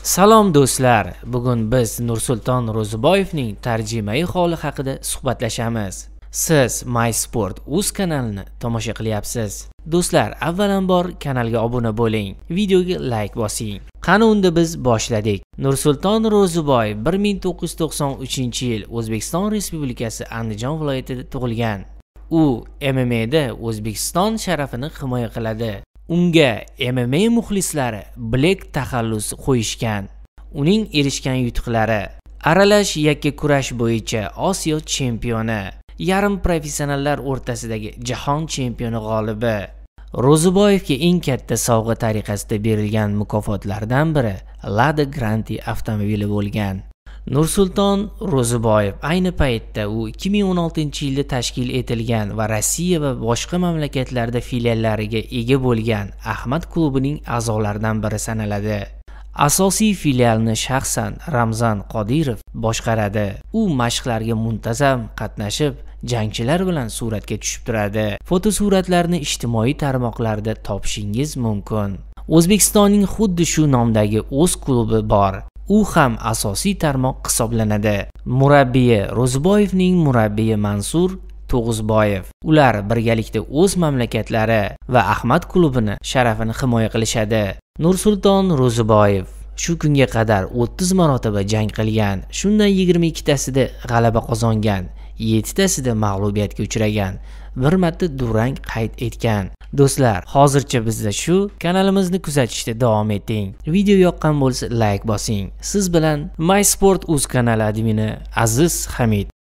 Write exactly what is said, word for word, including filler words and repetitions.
Salom do'stlar, bugun biz Nursulton Ro'ziboyevning tarjimai holi haqida suhbatlashamiz. Siz MySport.uz kanalini tomosha qilyapsiz. Do'stlar, avvalambor kanalga obuna bo'ling, videoga like bosing. Qani unda biz boshladik. Nursulton Ro'ziboyev bir ming to'qqiz yuz to'qson uchinchi yil O'zbekiston Respublikasi Andijon viloyatida tug'ilgan. U M M A da O'zbekiston sharafini himoya qiladi. Unga M M A muxlislari Black taxallusi qo'yishgan. Uning erishgan yutuqlari: aralash yakka kurash bo'yicha Osiyo chempioni, yarim professionallar o'rtasidagi jahon chempioni g'olibi. Ro'ziboyevga eng katta sovg'a tariqasida berilgan mukofotlardan biri Lada Granta avtomobili bo'lgan. Nursulton Ro'ziboyev ayni paytda u ikki ming o'n oltinchi yilda tashkil etilgan va Rossiya va boshqa mamlakatlarda filiallariga ega bo'lgan Ahmad klubining a'zolaridan biri sanaladi. Asosiy filialni shaxsan Ramzan Qodirov boshqaradi. U mashqlarga muntazam qatnashib, jangchilar bilan suratga tushib turadi. Fotosuratlarni ijtimoiy tarmoqlarda topishingiz mumkin. O'zbekistonning xuddi shu nomdagi o'z klubi bor. U ham asosiy tarmoq hisoblanadi. Murabbiyi Ro'ziboyevning murabbiyi Mansur To'g'izboyev. Ular birgalikda o'z mamlakatlari va Ahmad klubini sharafini himoya qilishadi. Nursulton Ro'ziboyev shu kunga qadar o'ttiz marotaba jang qilgan. Shundan yigirma ikkitasida g'alaba qozongan, yetti-tasida mag'lubiyatga uchragan, bir marta durang qayd etgan. Do'stlar, hozircha bizda shu. Kanalimizni kuzatishda davom eting. Video yoqqan bo'lsa like bosing. Siz bilan MySport.uz kanali admini Aziz Hamid.